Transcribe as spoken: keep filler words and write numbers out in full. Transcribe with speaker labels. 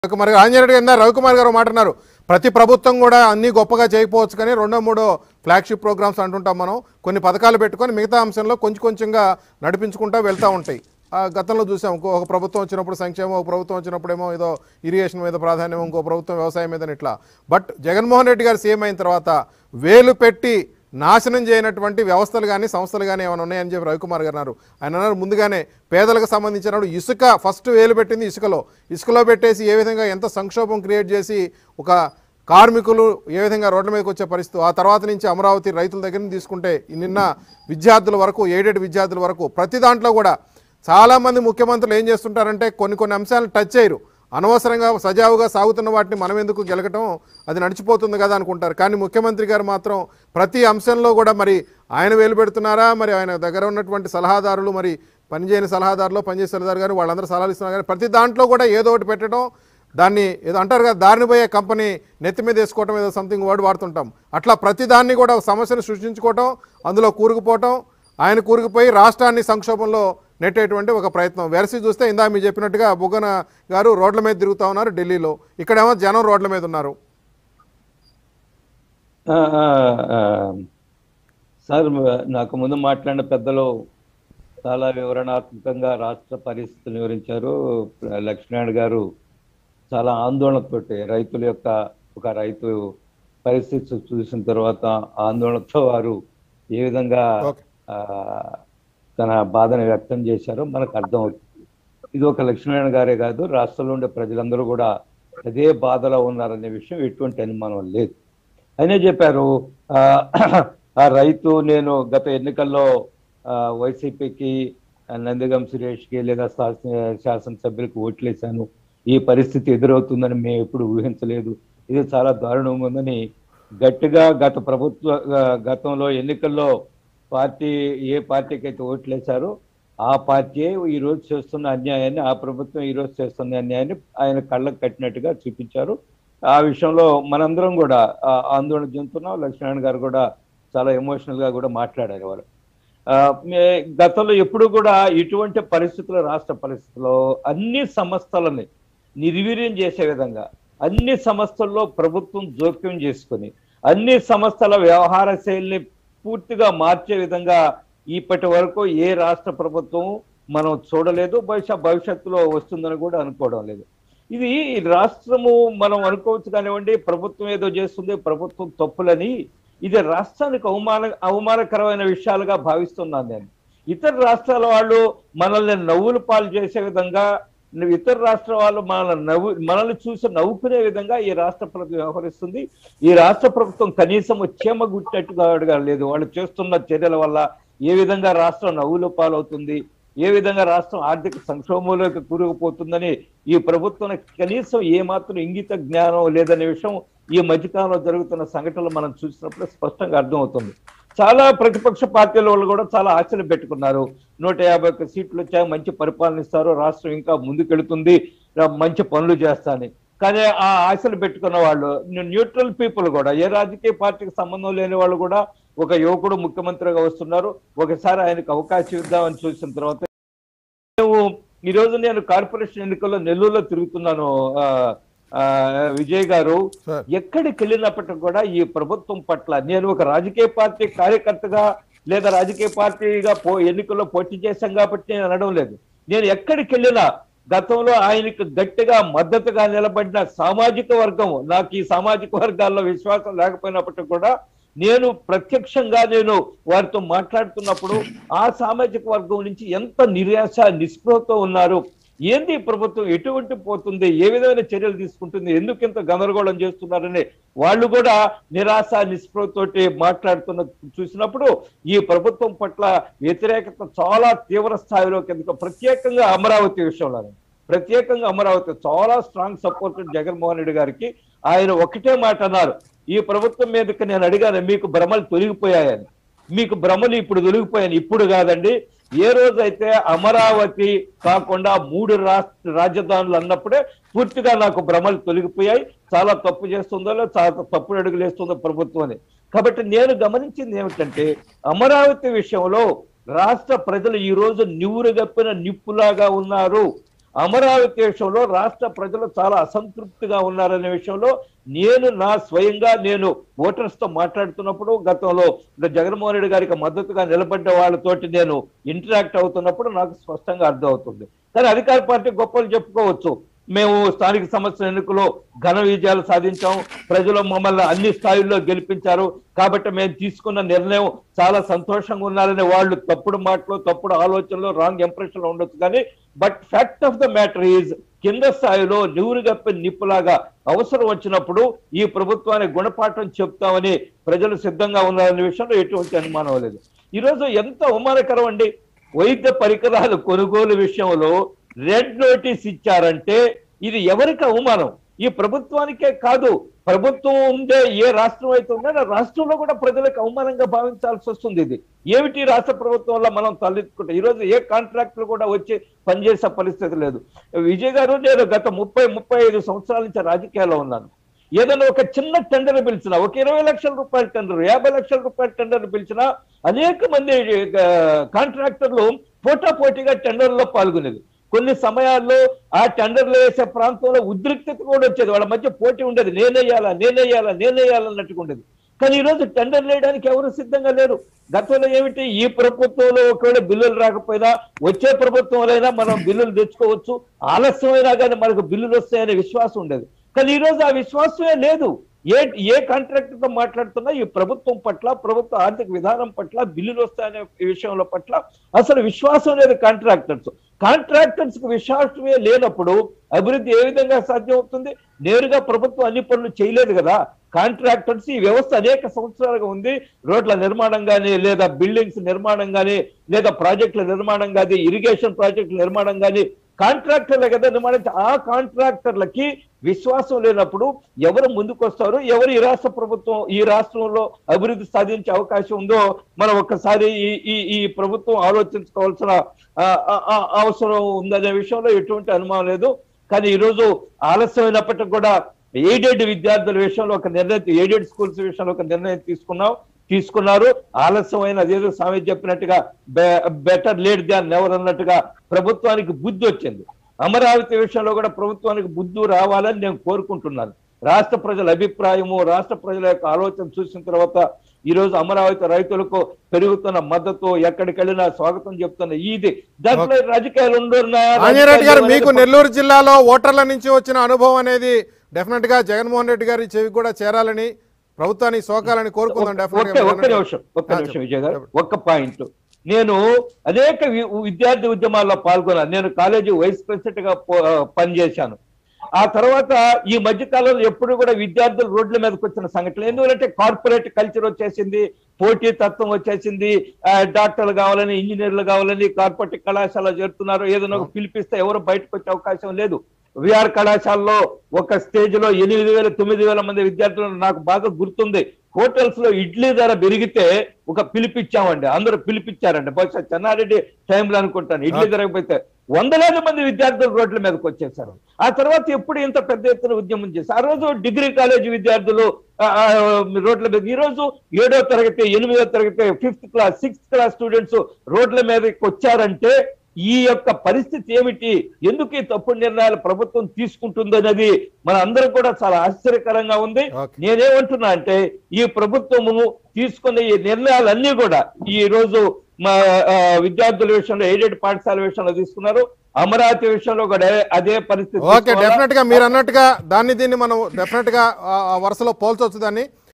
Speaker 1: మరి ఆంజనేయ రెడ్డి గారు రవికుమార్ గారు మాట్లాడారు. ప్రతి ప్రభుత్వం కూడా అన్ని గొప్పగా చేయకపోవచ్చు కానీ రెండో మూడో ఫ్లాగ్షిప్ ప్రోగ్రామ్స్ అంటుంటాం మనం. కొన్ని పథకాలు పెట్టుకొని మిగతా అంశంలో కొంచెం కొంచెంగా నడిపించుకుంటూ వెళ్తూ ఉంటాయి. గతంలో చూసాం, ఒక ప్రభుత్వం వచ్చినప్పుడు సంక్షేమం, ఒక ప్రభుత్వం వచ్చినప్పుడేమో ఏదో ఇరిగేషన్ మీద ప్రాధాన్యం, ఇంకో ప్రభుత్వం వ్యవసాయం మీద ఇట్లా. బట్ జగన్మోహన్ రెడ్డి గారు సీఎం అయిన తర్వాత వేలు పెట్టి నాశనం చేయనటువంటి వ్యవస్థలు కానీ సంస్థలు కానీ ఏమైనా ఉన్నాయని చెప్పి రవికుమార్ గారు అన్నారు. ఆయన అన్నారు ముందుగానే పేదలకు సంబంధించినప్పుడు ఇసుక ఫస్ట్ వేలు పెట్టింది ఇసుకలో ఇసుకలో పెట్టేసి ఏ విధంగా ఎంత సంక్షోభం క్రియేట్ చేసి ఒక కార్మికులు ఏ విధంగా రోడ్ల మీదకి వచ్చే పరిస్థితి. ఆ తర్వాత నుంచి అమరావతి రైతుల దగ్గర నుంచి తీసుకుంటే నిన్న విద్యార్థుల వరకు, ఎయిడెడ్ విద్యార్థుల వరకు ప్రతి దాంట్లో కూడా చాలామంది ముఖ్యమంత్రులు ఏం చేస్తుంటారంటే కొన్ని కొన్ని అంశాలను టచ్ చేయరు. అనవసరంగా సజావుగా సాగుతున్న వాటిని మనం ఎందుకు గెలకటం, అది నడిచిపోతుంది కదా అనుకుంటారు. కానీ ముఖ్యమంత్రి గారు మాత్రం ప్రతి అంశంలో కూడా మరి ఆయన వేలు పెడుతున్నారా, మరి ఆయన దగ్గర ఉన్నటువంటి సలహాదారులు, మరి పనిచేయని సలహాదారులు, పనిచేసే సలహాదారు గారు వాళ్ళందరూ సలహాలు ఇస్తున్నారు. కానీ ప్రతి దాంట్లో కూడా ఏదో ఒకటి పెట్టడం, దాన్ని ఏదో అంటారు కదా దారిని పోయే కంపెనీ నెత్తి మీద వేసుకోవటం, ఏదో సంథింగ్ వర్డ్ వాడుతుంటాం. అట్లా ప్రతి దాన్ని కూడా సమస్యను సృష్టించుకోవటం, అందులో కూరుకుపోవటం, ఆయన కూరుకుపోయి రాష్ట్రాన్ని సంక్షోభంలో నెట్టేటువంటి ఒక ప్రయత్నం. వెరసి చూస్తే ఇందా మీరు చెప్పినట్టుగా బుగ్గన గారు రోడ్ల మీద తిరుగుతూ ఉన్నారు ఢిల్లీలో, ఇక్కడేమో జనం రోడ్ల మీద ఉన్నారు.
Speaker 2: సార్, నాకు ముందు మాట్లాడిన పెద్దలు చాలా వివరణాత్మకంగా రాష్ట్ర పరిస్థితులు వివరించారు. లక్ష్మీనారాయణ గారు చాలా ఆందోళనతోటి రైతుల యొక్క ఒక రైతు పరిస్థితి చూసిన తర్వాత ఆందోళనతో వారు ఏ విధంగా తన బాధను వ్యక్తం చేశారో మనకు అర్థమవుతుంది. ఇది ఒక లక్ష్మీనారాయణ గారే కాదు, రాష్ట్రంలో ఉండే ప్రజలందరూ కూడా అదే బాధలో ఉన్నారనే విషయం ఎటువంటి అనుమానం లేదు. అయినా చెప్పారు ఆ రైతు, నేను గత ఎన్నికల్లో వైసీపీకి, నందిగం సురేష్కి లేదా శాసనసభ్యులకు ఓట్లేశాను, ఈ పరిస్థితి ఎదురవుతుందని మేము ఎప్పుడు ఊహించలేదు, ఇది చాలా దారుణంగా ఉందని గట్టిగా గత ప్రభుత్వ గతంలో ఎన్నికల్లో పార్టీ ఏ పార్టీకి అయితే ఓట్లేశారో ఆ పార్టీ ఈరోజు చేస్తున్న అన్యాయాన్ని, ఆ ప్రభుత్వం ఈరోజు చేస్తున్న అన్యాయాన్ని ఆయన కళ్ళకు కట్టినట్టుగా చూపించారు. ఆ విషయంలో మనందరం కూడా ఆందోళన చెందుతున్నాం. లక్ష్మీనారాయణ గారు కూడా చాలా ఎమోషనల్గా కూడా మాట్లాడారు. వారు గతంలో ఎప్పుడు కూడా ఇటువంటి పరిస్థితులు, రాష్ట్ర పరిస్థితుల్లో అన్ని సంస్థలని నిర్వీర్యం చేసే విధంగా, అన్ని సంస్థల్లో ప్రభుత్వం జోక్యం చేసుకొని అన్ని సంస్థల వ్యవహార శైలిని పూర్తిగా మార్చే విధంగా ఇప్పటి వరకు ఏ రాష్ట్ర ప్రభుత్వం మనం చూడలేదు, బహుశా భవిష్యత్తులో వస్తుందని కూడా అనుకోవడం లేదు. ఇది రాష్ట్రము మనం అనుకోవచ్చు కానివ్వండి, ప్రభుత్వం ఏదో చేస్తుంది, ప్రభుత్వం తప్పులని, ఇది రాష్ట్రానికి అవమాన అవమానకరమైన విషయాలుగా భావిస్తున్నాను నేను. ఇతర రాష్ట్రాల వాళ్ళు మనల్ని నవ్వులు పాలు చేసే విధంగా, ఇతర రాష్ట్ర వాళ్ళు మనల్ని నవ్వు మనల్ని చూసి నవ్వుకునే విధంగా ఈ రాష్ట్ర ప్రభుత్వం వ్యవహరిస్తుంది. ఈ రాష్ట్ర ప్రభుత్వం కనీసం చీమ గుట్టట్టుగా లేదు. వాళ్ళు చేస్తున్న చర్యల వల్ల ఏ విధంగా రాష్ట్రం నవ్వులు పాలవుతుంది, ఏ విధంగా రాష్ట్రం ఆర్థిక సంక్షోభంలోకి కూరుకుపోతుందని ఈ ప్రభుత్వానికి కనీసం ఏమాత్రం ఇంగిత జ్ఞానం లేదనే విషయం ఈ మధ్యకాలంలో జరుగుతున్న సంఘటనలు మనం చూసినప్పుడు స్పష్టంగా అర్థమవుతుంది. చాలా ప్రతిపక్ష పార్టీల వాళ్ళు కూడా చాలా ఆశలు పెట్టుకున్నారు. నూట యాభై ఒక్క సీట్లు వచ్చాయి, మంచి పరిపాలన ఇస్తారు, రాష్ట్రం ఇంకా ముందుకెళ్తుంది, మంచి పనులు చేస్తాని. కానీ ఆ ఆశలు పెట్టుకున్న వాళ్ళు, న్యూట్రల్ పీపుల్ కూడా, ఏ రాజకీయ పార్టీకి సంబంధం లేని వాళ్ళు కూడా ఒక యువకుడు ముఖ్యమంత్రిగా వస్తున్నారు, ఒకసారి ఆయనకు అవకాశం ఇద్దామని చూసిన తర్వాత, ఈరోజు నేను కార్పొరేషన్ ఎన్నికల్లో నెల్లూరులో తిరుగుతున్నాను విజయ్ గారు, ఎక్కడికి వెళ్ళినప్పటికీ కూడా ఈ ప్రభుత్వం పట్ల, నేను ఒక రాజకీయ పార్టీ కార్యకర్తగా లేదా రాజకీయ పార్టీగా పో ఎన్నికల్లో పోటీ చేశాం కాబట్టి నేను అనడం లేదు, నేను ఎక్కడికి వెళ్ళినా గతంలో ఆయనకు గట్టిగా మద్దతుగా నిలబడిన సామాజిక వర్గం, నాకు ఈ సామాజిక వర్గాల్లో విశ్వాసం లేకపోయినప్పటికీ కూడా నేను ప్రత్యక్షంగా నేను వారితో మాట్లాడుతున్నప్పుడు ఆ సామాజిక వర్గం నుంచి ఎంత నిరాశ నిస్పృహతో ఉన్నారు, ఏంది ప్రభుత్వం ఎటువంటి పోతుంది, ఏ విధమైన చర్యలు తీసుకుంటుంది, ఎందుకు ఇంత గందరగోళం చేస్తున్నారని వాళ్ళు కూడా నిరాశ నిస్పృహతోటి మాట్లాడుతున్న చూసినప్పుడు ఈ ప్రభుత్వం పట్ల వ్యతిరేకత చాలా తీవ్ర స్థాయిలో కింద, ప్రత్యేకంగా అమరావతి విషయంలో ప్రత్యేకంగా అమరావతి చాలా స్ట్రాంగ్ సపోర్ట్ జగన్మోహన్ రెడ్డి గారికి. ఆయన ఒకటే మాట అన్నారు, ఈ ప్రభుత్వం మీదకి నేను అడిగాను, మీకు భ్రమలు తొలగిపోయాయని. మీకు భ్రమలు ఇప్పుడు తొలగిపోయాను, ఇప్పుడు కాదండి, ఏ రోజైతే అమరావతి కాకుండా మూడు రాష్ట్ర రాజధానులు అన్నప్పుడే పూర్తిగా నాకు భ్రమలు తొలగిపోయాయి, చాలా తప్పు చేస్తుందో చాలా తప్పుడు అడుగులు వేస్తుందో ప్రభుత్వం అని. కాబట్టి నేను గమనించింది ఏమిటంటే, అమరావతి విషయంలో రాష్ట్ర ప్రజలు ఈ రోజు నివురుగప్పిన నిప్పులాగా ఉన్నారు. అమరావతి విషయంలో రాష్ట్ర ప్రజలు చాలా అసంతృప్తిగా ఉన్నారనే విషయంలో నేను నా స్వయంగా నేను ఓటర్స్ తో మాట్లాడుతున్నప్పుడు గతంలో జగన్మోహన్ రెడ్డి గారికి మద్దతుగా నిలబడ్డ వాళ్ళతోటి నేను ఇంటరాక్ట్ అవుతున్నప్పుడు నాకు స్పష్టంగా అర్థమవుతుంది. కానీ అధికార పార్టీ గొప్పలు చెప్పుకోవచ్చు, మేము స్థానిక సంస్థల ఎన్నికలో ఘన విజయాలు సాధించాం, ప్రజలు మమ్మల్ని అన్ని స్థాయిల్లో గెలిపించారు కాబట్టి మేము తీసుకున్న నిర్ణయం చాలా సంతోషంగా ఉన్నారని వాళ్ళు తప్పుడు మాటలు తప్పుడు ఆలోచనలు రాంగ్ ఇంప్రెషన్ ఉండొచ్చు. కానీ but fact of the matter is కింద స్థాయిలో నీరు గప్పి నిప్పులాగా అవసరం వచ్చినప్పుడు ఈ ప్రభుత్వానికి గుణపాఠం చెప్తామని ప్రజలు సిద్ధంగా ఉన్నారనే విషయంలో ఎటువంటి అనుమానం లేదు. ఈరోజు ఎంత అవమానకరం అండి, వైద్య పరికరాలు కొనుగోలు విషయంలో రెడ్ నోటీస్ ఇచ్చారంటే ఇది ఎవరికి అవమానం? ఈ ప్రభుత్వానికే కాదు, ప్రభుత్వం ఉండే ఏ రాష్ట్రం అయితే ఉందో ఆ రాష్ట్రంలో కూడా ప్రజలకు అవమానంగా భావించాల్సి వస్తుంది. ఇది ఏమిటి రాష్ట్ర ప్రభుత్వం వల్ల మనం తలెత్తుకుంటాం. ఈరోజు ఏ కాంట్రాక్టులు కూడా వచ్చి పనిచేసే పరిస్థితి లేదు. విజయ్ గారు, నేను గత ముప్పై ముప్పై ఐదు సంవత్సరాల నుంచి రాజకీయాల్లో ఉన్నాను. ఏదైనా ఒక చిన్న టెండర్ పిలిచినా, ఒక ఇరవై లక్షల రూపాయల టెండర్, యాభై లక్షల రూపాయల టెండర్ పిలిచినా అనేక మంది కాంట్రాక్టర్లు పోటాపోటీగా టెండర్లో పాల్గొనేది. కొన్ని సమయాల్లో ఆ టెండర్లు వేసే ప్రాంతంలో ఉద్రిక్తత కూడా వచ్చేది, వాళ్ళ మధ్య పోటీ ఉండేది, నేనేయాలా నేనేయాలా నేనేయాలన్నట్టుగా ఉండేది. కానీ ఈరోజు టెండర్ వేయడానికి ఎవరు సిద్ధంగా లేరు. గతంలో ఏమిటి, ఈ ప్రభుత్వంలో ఒకవేళ బిల్లులు రాకపోయినా వచ్చే ప్రభుత్వంలో మనం బిల్లులు తెచ్చుకోవచ్చు, ఆలస్యమైనా కానీ మనకు బిల్లులు వస్తాయనే విశ్వాసం ఉండేది. కానీ ఈరోజు ఆ విశ్వాసమే లేదు. ఏ ఏ కాంట్రాక్టర్ తో మాట్లాడుతున్నా ఈ ప్రభుత్వం పట్ల, ప్రభుత్వ ఆర్థిక విధానం పట్ల, బిల్లులు వస్తాయనే విషయంలో పట్ల అసలు విశ్వాసం లేదు కాంట్రాక్టర్స్. కాంట్రాక్టర్స్ కు విశ్వాసమే లేనప్పుడు అభివృద్ధి ఏ విధంగా సాధ్యం అవుతుంది? నేరుగా ప్రభుత్వం అన్ని పనులు చేయలేదు కదా. కాంట్రాక్టర్స్ ఈ వ్యవస్థ అనేక సంవత్సరాలుగా ఉంది. రోడ్ల నిర్మాణం కానీ, లేదా బిల్డింగ్స్ నిర్మాణం కానీ, లేదా ప్రాజెక్టుల నిర్మాణం కానీ, ఇరిగేషన్ ప్రాజెక్టుల నిర్మాణం కానీ కాంట్రాక్టర్లే కదా నిర్మాణం. ఆ కాంట్రాక్టర్లకి విశ్వాసం లేనప్పుడు ఎవరు ముందుకు వస్తారు? ఎవరు ఈ రాష్ట్ర ప్రభుత్వం ఈ రాష్ట్రంలో అభివృద్ధి సాధించే అవకాశం ఉందో మనం ఒక్కసారి ఈ ఈ ప్రభుత్వం ఆలోచించుకోవాల్సిన అవసరం ఉందనే విషయంలో ఎటువంటి అనుమానం లేదు. కానీ ఈరోజు ఆలస్యమైనప్పటికీ కూడా ఎయిడెడ్ విద్యార్థుల విషయంలో ఒక నిర్ణయం, ఎయిడెడ్ స్కూల్స్ విషయంలో ఒక నిర్ణయం తీసుకున్నాం తీసుకున్నారు ఆలస్యమైన అదేదో స్వామి చెప్పినట్టుగా బెటర్ లేట్ దాన్ నెవర్ అన్నట్టుగా ప్రభుత్వానికి బుద్ధి వచ్చింది. అమరావతి విషయంలో కూడా ప్రభుత్వానికి బుద్ధి రావాలని నేను కోరుకుంటున్నాను. రాష్ట్ర ప్రజల అభిప్రాయము, రాష్ట్ర ప్రజల యొక్క ఆలోచన చూసిన తర్వాత ఈ రోజు అమరావతి రైతులకు పెరుగుతున్న మద్దతు, ఎక్కడికి వెళ్ళినా స్వాగతం చెప్తున్న ఇది దాంట్లో రాజకీయాలు ఉండరు.
Speaker 1: మీకు నెల్లూరు జిల్లాలో ఓటర్ల నుంచి వచ్చిన అనుభవం అనేది డెఫినెట్ గా జగన్మోహన్ రెడ్డి గారి చెవి కూడా చేరాలని, ప్రభుత్వానికి సోకాలని కోరుకుందాం.
Speaker 2: ఒక్క నిమిషం ఒక్క నిమిషం విజయ్ గారు, ఒక్క పాయింట్. నేను అనేక విద్యార్థి ఉద్యమాల్లో పాల్గొన్నాను. నేను కాలేజీ వైస్ ప్రెసిడెంట్ గా పనిచేశాను. ఆ తర్వాత ఈ మధ్య కాలంలో ఎప్పుడు కూడా విద్యార్థులు రోడ్ల మీదకి వచ్చిన సంఘటనలు. ఎందుకంటే కార్పొరేట్ కల్చర్ వచ్చేసింది, పోటీ తత్వం వచ్చేసింది. డాక్టర్లు కావాలని, ఇంజనీర్లు కావాలని కార్పొరేట్ కళాశాల చేరుతున్నారు. ఏదైనా పిలిపిస్తే ఎవరు బయటకు వచ్చే అవకాశం లేదు. విఆర్ కళాశాలలో ఒక స్టేజ్ లో ఎనిమిది వేల తొమ్మిది వేల మంది విద్యార్థులు నాకు బాగా గుర్తుంది. హోటల్స్ లో ఇడ్లీ ధర పెరిగితే ఒక పిలిపిచ్చామండి, అందరూ పిలిపించారండి. బహుశా చెన్నారెడ్డి టైంలో అనుకుంటాను. ఇడ్లీ ధర పోతే వందలాది మంది విద్యార్థులు రోడ్ల మీదకి వచ్చేసారు. ఆ తర్వాత ఎప్పుడు ఇంత పెద్ద ఎత్తున ఉద్యమం చేశారు. ఆ రోజు డిగ్రీ కాలేజీ విద్యార్థులు రోడ్ల మీద, ఈ రోజు ఏడో తరగతి, ఎనిమిదో తరగతి, fifth class, sixth class students రోడ్ల మీదకి వచ్చారంటే ఈ యొక్క పరిస్థితి ఏమిటి? ఎందుకు ఈ తప్పుడు నిర్ణయాలు ప్రభుత్వం తీసుకుంటుందనేది మన అందరూ కూడా చాలా ఆశ్చర్యకరంగా ఉంది. నేనేమంటున్నా అంటే ఈ ప్రభుత్వము తీసుకునే ఈ నిర్ణయాలన్నీ కూడా ఈ రోజు మా విద్యార్థుల విషయంలో, ఎయిడెడ్ పాఠశాల విషయంలో తీసుకున్నారు. అమరావతి విషయంలో కూడా అదే పరిస్థితి.
Speaker 1: ఓకే, డెఫినెట్ గా మీరు అన్నట్టుగా దాన్ని దీన్ని మనం డెఫినెట్ గా వరుసలో పోల్చొచ్చు. దాన్ని